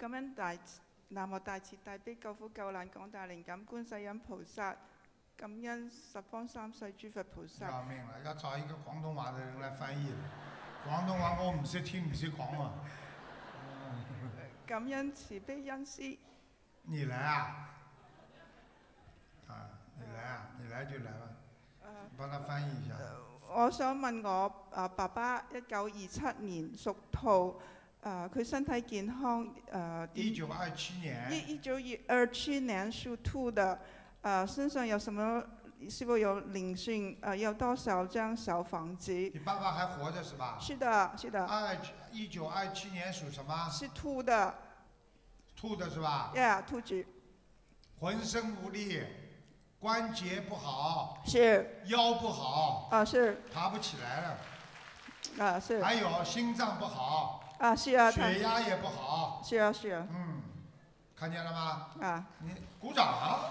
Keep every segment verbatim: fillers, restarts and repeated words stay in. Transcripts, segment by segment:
感恩大南無大慈大悲救苦救難廣大靈感觀世音菩薩，感恩十方三世諸佛菩薩。 要命了，要找一个广东话的人来翻译了。广东话我唔識聽，唔識講啊。 感恩慈悲恩師。 你來啊？啊，你來啊，你來就來吧。幫他翻譯一下。 我想問我啊爸爸一九二七年屬兔，啊佢身體健康誒。 一九二七年。 一一九二七年屬兔的，啊身上有什麼？是否有靈性？呃，有多少張小房子？ 你爸爸還活着是吧？ 是的，是的。 二一九二七年屬什麼？ 是兔的。 兔的是吧？ Yeah， 兔子。 渾身無力，關節不好。 是。 腰不好。 啊，是。 爬不起來了。 啊，是。 還有心臟不好。 啊，是啊。 血壓也不好。 是啊，是啊。 嗯，看見了嗎？ 啊。 你鼓掌。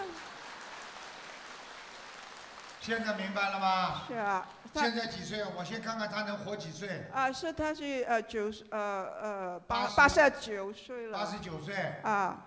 現在明白了嗎？ 是啊。 現在幾歲？我先看看他能活幾歲。 啊，是他是呃九呃呃八八十九歲了。 八十九歲。 啊。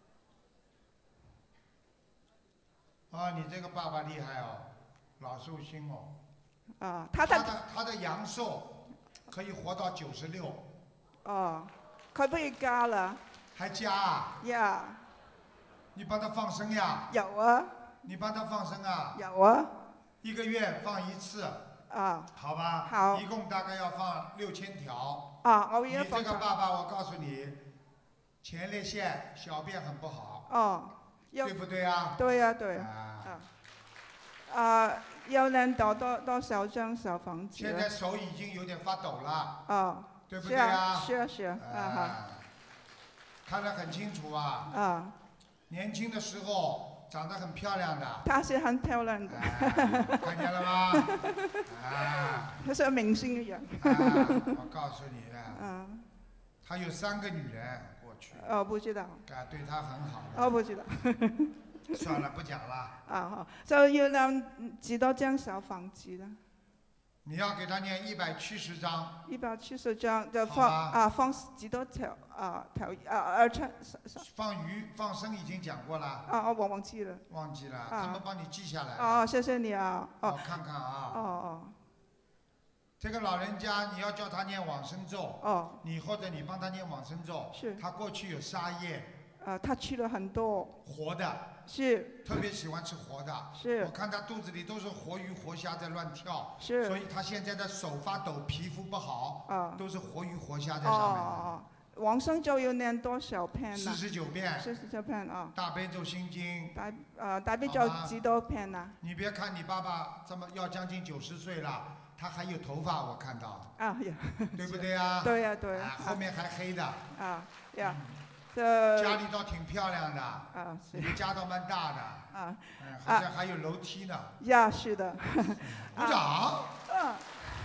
啊，你這個爸爸厲害哦，老壽星哦。 啊，他他的他的陽壽可以活到九十六。 哦，可不可以加了？ 還加啊？ 呀。 你幫他放生呀？ 有啊。 你幫他放生啊？ 有啊。 一個月放一次。 啊。 好吧。 好。 一共大概要放六千條。 啊，我也放。你這個爸爸，我告訴你，前列腺小便很不好。 哦。 對不對啊？ 對呀，對。啊。啊，要能多多多少張小房子？ 現在手已經有點發抖了。 啊。 對不對啊？ 是啊，是啊。啊哈。 看得很清楚啊。 啊。 年輕的時候長得很漂亮的。 她是很漂亮的。 看見了嗎？啊。 她像明星一樣。 我告訴你的。 啊。 她有三個女人過去。 哦，不知道。 啊，對她很好的。 我不知道。 算了，不講了。 啊好，就要讓幾多張小房子呢？ 你要給他念一百七十章。 一百七十張就放啊放幾多條啊條啊二千。 放魚放生已經講過了。 啊我忘記了。 忘記了，他們幫你記下來。 哦，謝謝你啊。 我看看啊。 哦哦。 這個老人家你要叫他念往生咒。 哦。 你或者你幫他念往生咒。 是。 他過去有殺業。 啊，他吃了很多。 活的。 是。 特別喜歡吃活的。 是。 我看他肚子裡都是活魚活蝦在亂跳。 是。 所以他現在的手發抖，皮膚不好。 啊。 都是活魚活蝦在上面的。 哦哦。往生咒要念多少篇呢？ 四十九遍。 四十九遍啊。 大悲咒心經。 大啊大悲咒幾多篇呢？ 你別看你爸爸這麼要將近九十歲了，他還有頭髮，我看到。 啊呀。 對不對啊？ 對呀對。 啊，後面還黑的。 啊呀。 家裡倒挺漂亮的。 啊，是。 你們家倒蠻大的。 啊。 嗯，好像還有樓梯呢。 呀，是的。 鼓掌。 嗯。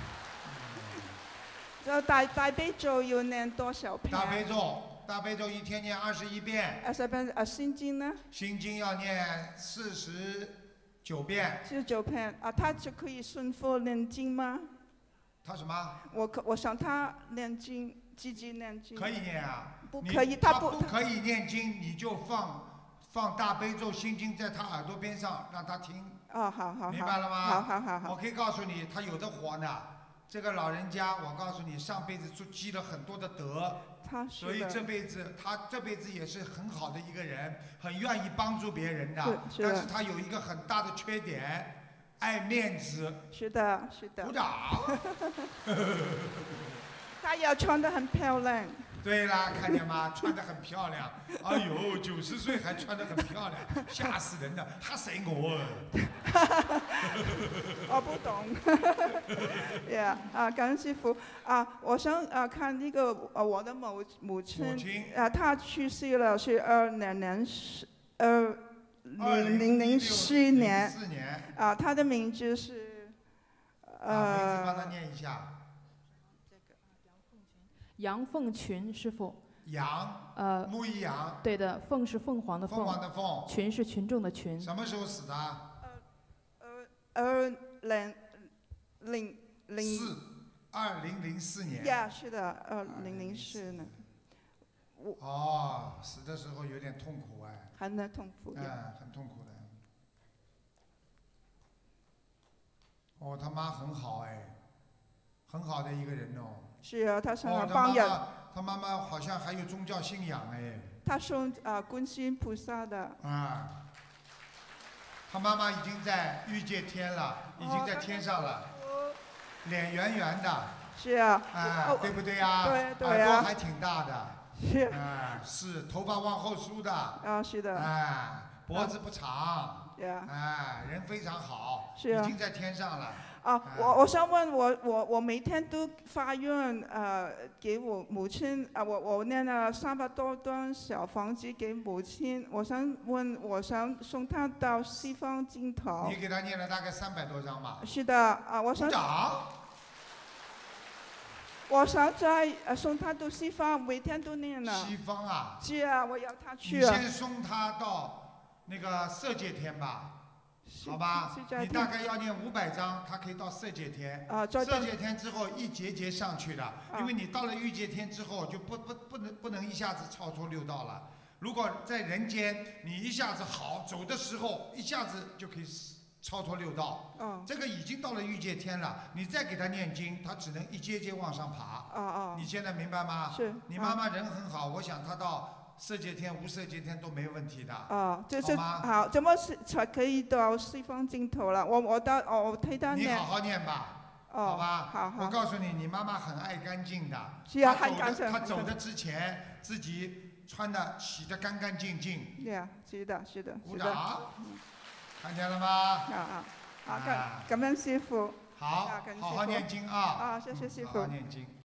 就大大悲咒要念多少篇？ 大悲咒，大悲咒一天念二十一遍。 二十遍啊，心經呢？ 心經要念四十九遍。 四十九遍啊，他就可以順佛念經嗎？ 他什麼？ 我可我想他念經，自己念經。 可以念啊。 不可以，他不。 不可以念經，你就放放大悲咒心經在他耳朵邊上，讓他聽。 哦，好好好。 明白了嗎？ 好好好好。 我可以告訴你，他有的活呢。這個老人家，我告訴你，上輩子就積了很多的德，所以這輩子他這輩子也是很好的一個人，很願意幫助別人的。是但是他有一個很大的缺點，愛面子。 是的，是的。 鼓掌。 他要穿得很漂亮。 對啦，看見嗎？穿得很漂亮。哎呦，九十歲還穿得很漂亮，嚇死人了，嚇死我！ 我不懂。呀啊，感恩師傅啊，我想啊看呢個啊我的母母親啊，她去世了，是二零零四二零零零四年。 四年。 啊，她的名字是呃。名字幫她念一下。 楊鳳群師傅。 楊。 呃。 木一楊。 對的，鳳是鳳凰的鳳。 鳳凰的鳳。 群是群眾的群。 什麼時候死的？ 呃，二零零零。 四。二零零四年。 呀，是的，二零零四年。 我哦，死的时候有点痛苦哎。 很痛苦。 嗯，很痛苦的。哦，他妈很好哎，很好的一个人哦。 是啊，他是哦， 帮人。 他妈妈好像还有宗教信仰哎。 他送啊观世音菩萨的。 啊。他妈妈已经在欲界天了，已经在天上了，脸圆圆的。 是啊。 啊，对不对呀？ 对对耳朵还挺大的。 是。 啊，是，头发往后梳的。 啊，是的。 啊，脖子不长。 呀。 啊，人非常好。 是啊。 已经在天上了。 啊，我我想问我我我每天都发愿呃给我母亲啊，我我念了三百多栋小房子给母亲，我想问，我想送她到西方尽头。 你给她念了大概三百多张吧？ 是的啊，我想。 鼓掌。 我想在呃送她到西方，每天都念了。 西方啊？ 是啊，我要她去。 你先送她到那个色界天吧。好吧，你大概要念五百章，他可以到色界天。 啊， 色界天之后一节节上去的，因为你到了欲界天之后，就不不不能不能一下子超脱六道了。如果在人间，你一下子好走的时候，一下子就可以超脱六道。 哦。 这个已经到了欲界天了，你再给他念经，他只能一阶阶往上爬。 哦哦。 你现在明白吗？ 是。 你妈妈人很好，我想她到色界天、无色界天都没问题的。 哦，就是好，怎么是才可以到西方尽头了？我我到哦，我替他念。 你好好念吧。 哦。 好吧。 好好。 我告诉你，你妈妈很爱干净的。 是啊，很干净。 她走的之前，自己穿的、洗的干干净净。 对啊，是的，是的。 鼓掌。看见了吗？ 啊啊。好，感感恩师傅。 好，好好念经啊。 啊，谢谢师傅。 好好念经。